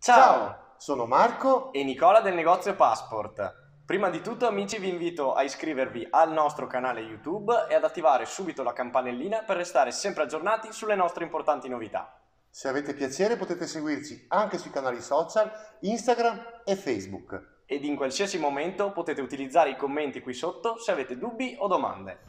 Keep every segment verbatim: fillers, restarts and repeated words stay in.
Ciao, sono Marco e Nicola del negozio Passport. Prima di tutto, amici, vi invito a iscrivervi al nostro canale YouTube e ad attivare subito la campanellina per restare sempre aggiornati sulle nostre importanti novità. Se avete piacere potete seguirci anche sui canali social Instagram e Facebook. Ed in qualsiasi momento potete utilizzare i commenti qui sotto se avete dubbi o domande.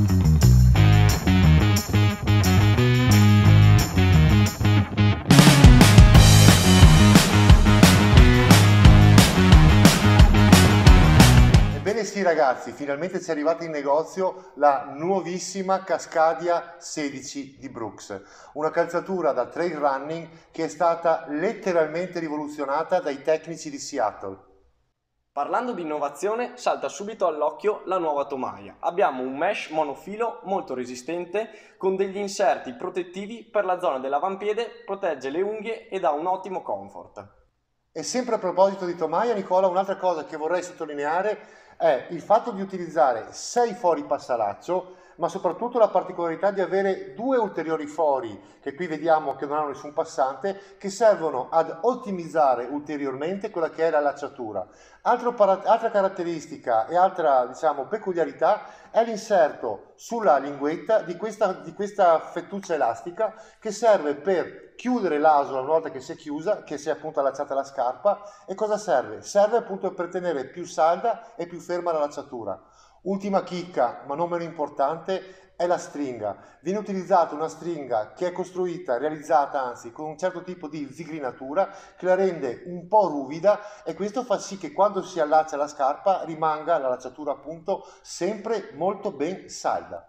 Ebbene sì ragazzi, finalmente ci è arrivata in negozio la nuovissima Cascadia sedici di Brooks, una calzatura da trail running che è stata letteralmente rivoluzionata dai tecnici di Seattle. Parlando di innovazione, salta subito all'occhio la nuova tomaia. Abbiamo un mesh monofilo molto resistente con degli inserti protettivi per la zona dell'avampiede, protegge le unghie e dà un ottimo comfort. E sempre a proposito di tomaia, Nicola, un'altra cosa che vorrei sottolineare è il fatto di utilizzare sei fori passalaccio, ma soprattutto la particolarità di avere due ulteriori fori, che qui vediamo che non hanno nessun passante, che servono ad ottimizzare ulteriormente quella che è la lacciatura. Altro altra caratteristica e altra, diciamo, peculiarità è l'inserto sulla linguetta di questa, di questa fettuccia elastica che serve per chiudere l'asola una volta che si è chiusa, che si è appunto allacciata la scarpa. E cosa serve? Serve appunto per tenere più salda e più ferma la lacciatura. Ultima chicca, ma non meno importante, è la stringa. Viene utilizzata una stringa che è costruita, realizzata anzi, con un certo tipo di zigrinatura che la rende un po' ruvida, e questo fa sì che quando si allaccia la scarpa rimanga la lacciatura appunto sempre molto ben salda.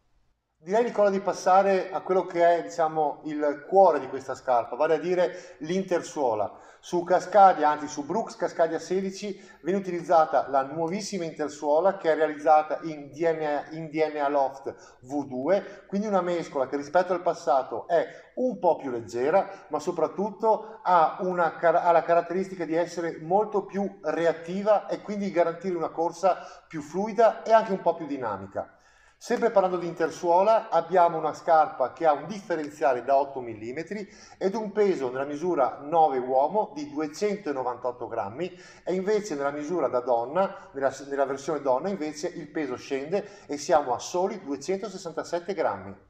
Direi, Nicola, di passare a quello che è, diciamo, il cuore di questa scarpa, vale a dire l'intersuola. Su Cascadia, anzi su Brooks Cascadia sedici, viene utilizzata la nuovissima intersuola che è realizzata in D N A, in D N A Loft V due, quindi una mescola che rispetto al passato è un po' più leggera, ma soprattutto ha, una, ha la caratteristica di essere molto più reattiva e quindi garantire una corsa più fluida e anche un po' più dinamica. Sempre parlando di intersuola, abbiamo una scarpa che ha un differenziale da otto millimetri ed un peso nella misura nove uomo di duecentonovantotto grammi, e invece nella misura da donna, nella, nella versione donna, invece il peso scende e siamo a soli duecentosessantasette grammi.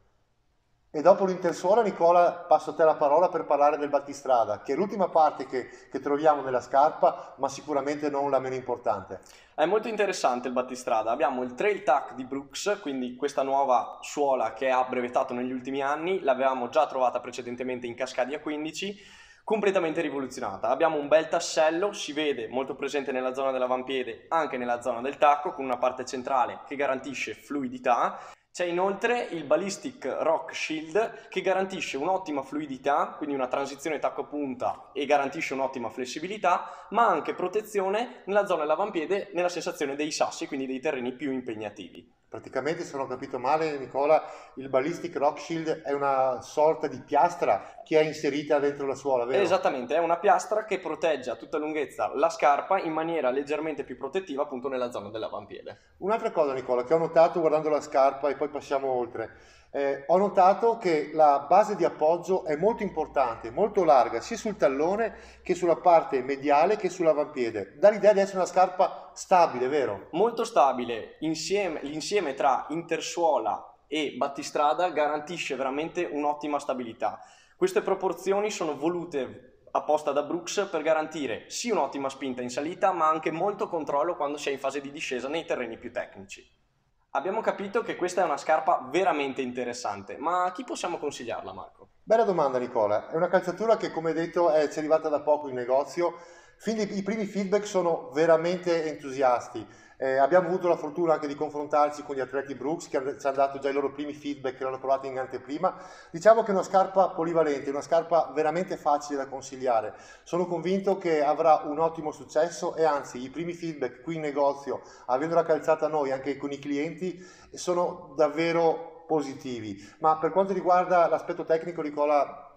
E dopo l'intersuola, Nicola, passo a te la parola per parlare del battistrada, che è l'ultima parte che, che troviamo nella scarpa, ma sicuramente non la meno importante. È molto interessante il battistrada. Abbiamo il Trail Tack di Brooks, quindi questa nuova suola che ha brevettato negli ultimi anni, l'avevamo già trovata precedentemente in Cascadia quindici, completamente rivoluzionata. Abbiamo un bel tassello, si vede molto presente nella zona dell'avampiede, anche nella zona del tacco, con una parte centrale che garantisce fluidità. C'è inoltre il Ballistic Rock Shield che garantisce un'ottima fluidità, quindi una transizione tacco-punta, e garantisce un'ottima flessibilità, ma anche protezione nella zona dell'avampiede, nella sensazione dei sassi, quindi dei terreni più impegnativi. Praticamente, se non ho capito male, Nicola, il Ballistic Rock Shield è una sorta di piastra che è inserita dentro la suola, vero? Esattamente, è una piastra che protegge a tutta lunghezza la scarpa in maniera leggermente più protettiva appunto nella zona dell'avampiede. Un'altra cosa, Nicola, che ho notato guardando la scarpa, e poi passiamo oltre, eh, ho notato che la base di appoggio è molto importante, molto larga, sia sul tallone che sulla parte mediale che sull'avampiede. Dà l'idea di essere una scarpa stabile, vero? Molto stabile, insieme, l'insieme tra intersuola e battistrada garantisce veramente un'ottima stabilità. Queste proporzioni sono volute apposta da Brooks per garantire sì un'ottima spinta in salita, ma anche molto controllo quando si è in fase di discesa nei terreni più tecnici. Abbiamo capito che questa è una scarpa veramente interessante, ma a chi possiamo consigliarla, Marco? Bella domanda, Nicola. È una calzatura che, come detto, è, ci è arrivata da poco in negozio. Fin i, i primi feedback sono veramente entusiasti. Eh, abbiamo avuto la fortuna anche di confrontarci con gli atleti Brooks, che ci hanno dato già i loro primi feedback, che l'hanno provato in anteprima. Diciamo che è una scarpa polivalente, una scarpa veramente facile da consigliare. Sono convinto che avrà un ottimo successo, e anzi i primi feedback qui in negozio, avendola calzata noi anche con i clienti, sono davvero positivi. Ma per quanto riguarda l'aspetto tecnico, Nicola,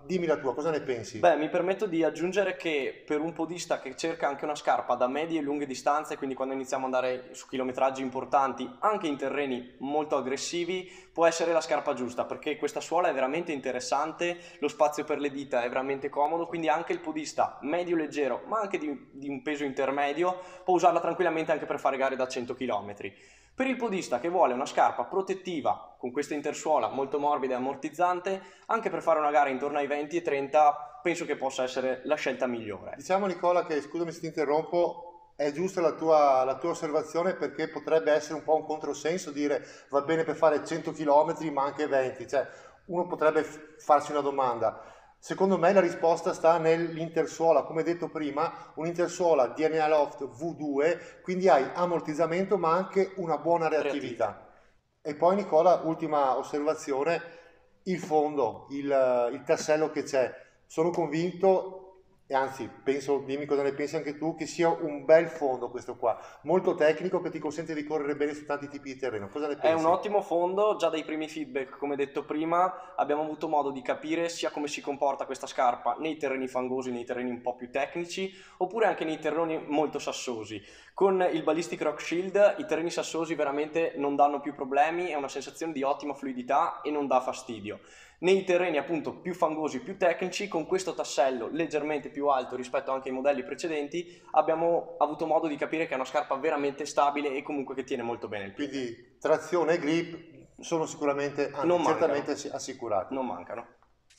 dimmi la tua, cosa ne pensi? Beh, mi permetto di aggiungere che per un podista che cerca anche una scarpa da medie e lunghe distanze, quindi quando iniziamo ad andare su chilometraggi importanti, anche in terreni molto aggressivi, può essere la scarpa giusta, perché questa suola è veramente interessante, lo spazio per le dita è veramente comodo, quindi anche il podista medio leggero, ma anche di, di un peso intermedio, può usarla tranquillamente anche per fare gare da cento chilometri. Per il podista che vuole una scarpa protettiva con questa intersuola molto morbida e ammortizzante, anche per fare una gara intorno ai venti e trenta, penso che possa essere la scelta migliore. Diciamo, Nicola, che, scusami se ti interrompo, è giusta la tua, la tua osservazione, perché potrebbe essere un po' un controsenso dire va bene per fare cento chilometri ma anche venti, cioè uno potrebbe farsi una domanda. Secondo me la risposta sta nell'intersuola, come detto prima, un'intersuola D N A Loft V due, quindi hai ammortizzamento ma anche una buona reattività. E poi, Nicola, ultima osservazione, il fondo, il, il tassello che c'è. Sono convinto, e anzi penso, dimmi cosa ne pensi anche tu, che sia un bel fondo questo qua, molto tecnico, che ti consente di correre bene su tanti tipi di terreno. Cosa ne pensi? È un ottimo fondo, già dai primi feedback, come detto prima, abbiamo avuto modo di capire sia come si comporta questa scarpa nei terreni fangosi, nei terreni un po' più tecnici, oppure anche nei terreni molto sassosi. Con il Ballistic Rock Shield i terreni sassosi veramente non danno più problemi, è una sensazione di ottima fluidità e non dà fastidio. Nei terreni appunto più fangosi, più tecnici, con questo tassello leggermente più alto rispetto anche ai modelli precedenti, abbiamo avuto modo di capire che è una scarpa veramente stabile e comunque che tiene molto bene il piede. Quindi trazione e grip sono sicuramente, anzi, non certamente assicurati. Non mancano.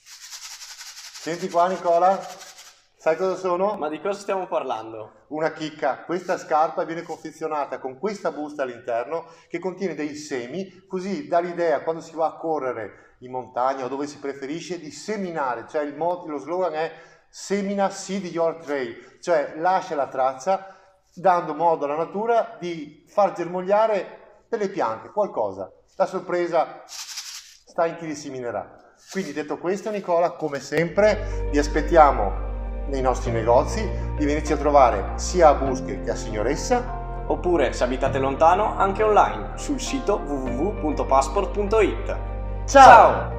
Senti qua, Nicola, sai cosa sono? Ma di cosa stiamo parlando? Una chicca. Questa scarpa viene confezionata con questa busta all'interno che contiene dei semi, così dà l'idea, quando si va a correre in montagna o dove si preferisce, di seminare, cioè il mod, lo slogan è semina seed your trail, cioè lascia la traccia, dando modo alla natura di far germogliare delle piante, qualcosa. La sorpresa sta in chi li seminerà. Quindi, detto questo, Nicola, come sempre vi aspettiamo nei nostri negozi, di venirci a trovare sia a Busche che a Signoressa, oppure, se abitate lontano, anche online sul sito w w w punto passport punto it. Ciao!